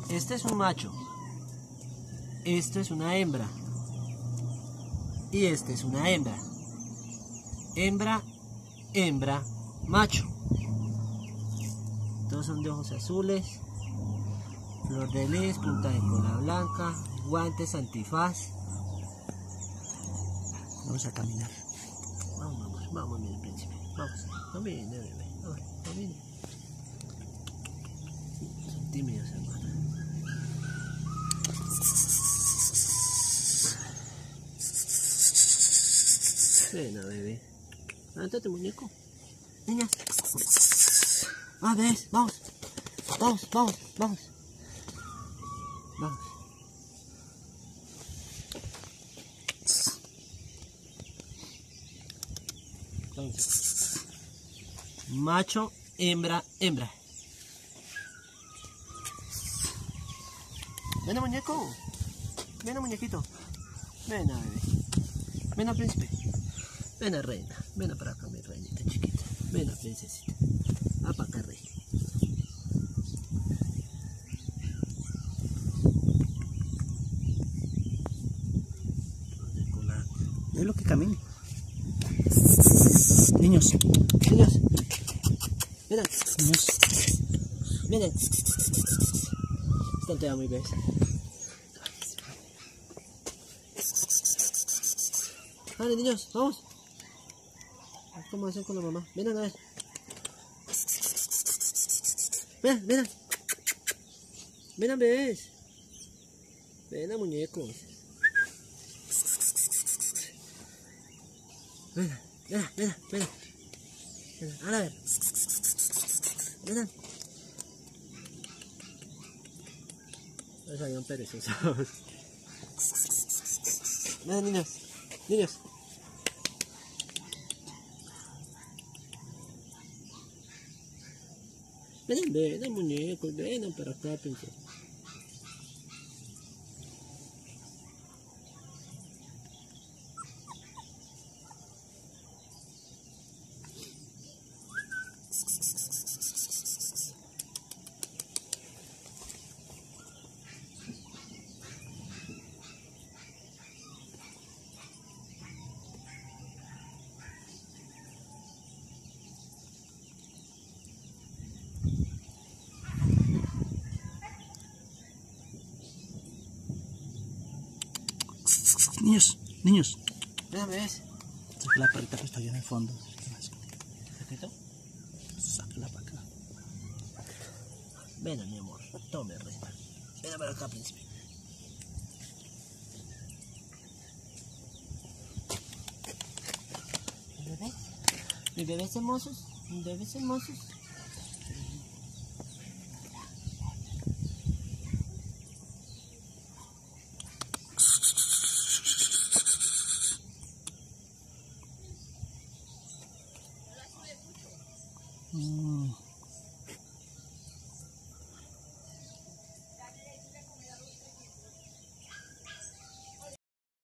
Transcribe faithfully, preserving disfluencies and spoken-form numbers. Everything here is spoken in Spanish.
Este es un macho. Esto es una hembra. Y este es una hembra. Hembra, hembra, macho. Todos son de ojos azules. Flor de lis, punta de cola blanca, guantes, antifaz. Vamos a caminar. Vamos, vamos, vamos, mi príncipe. Vamos. No viene, bebé. No, no viene. Son tímidos, hermano. Ven, bebé. Levántate, muñeco. Niñas. Ah, ves, vamos. Vamos, vamos, vamos. Vamos. Entonces, macho, hembra, hembra. Ven, muñeco. Ven, muñequito. Ven, bebé. Ven, príncipe. Ven, reina. Ven para acá, mi reinita chiquita. Ven, princesita. Va para acá, rey. Es lo que camine. Niños. Niños. Ven. Niños. Ven. Están todavía muy bebés. Vale, niños, vamos. ¿Cómo hacen con la mamá? Ven a ver. Ven, ven. Ven, bebés. Ven, muñecos. Ven, ven, ven, ven. Ven, a ver. Ven. No salían perezosos. Ven, niños. Niños. Ven, ven, muñecos, ven para acá, princesa. Niños, niños. Ven, ves. Saca la perrita que está allá en el fondo. ¿Secreto? Sácala para acá. Ven, mi amor. Tome, reina. Ven para acá, príncipe. ¿Mi bebé? ¿Mis bebés hermosos? ¿Mis bebés hermosos? Mm.